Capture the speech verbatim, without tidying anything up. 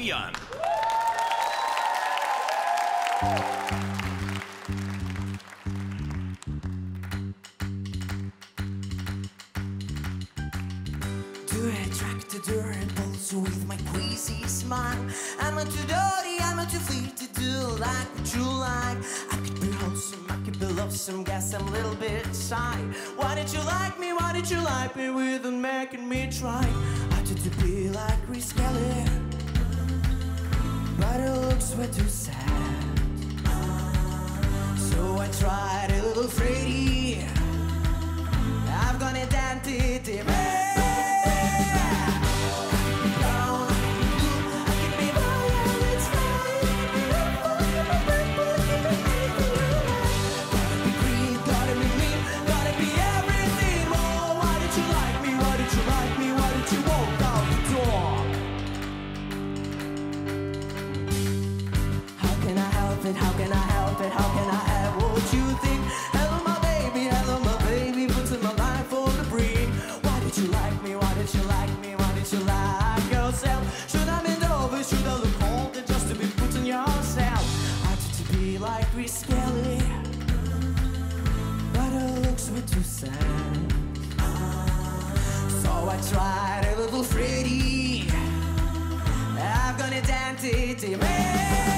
Demyan. Do I attract the door and pulse with my crazy smile? I'm not too dirty, I'm not too free to do like what you like. I could be wholesome, I could be lovesome, guess I'm a little bit shy. Why did you like me, why did you like me without making me try? I did to be like Chris Kelly, but her looks were too sad. So I tried a little Freddy, I've got an identity, man. How can I help it? How can I have what you think? Hello my baby, hello my baby, putting my life on the brink. Why did you like me? Why did you like me? Why did you like yourself? Should I bend over? Should I look older just to be putting yourself? I did to be like Chris Kelly, but her looks were too sad. So I tried a little Freddy, I've got an identity, man.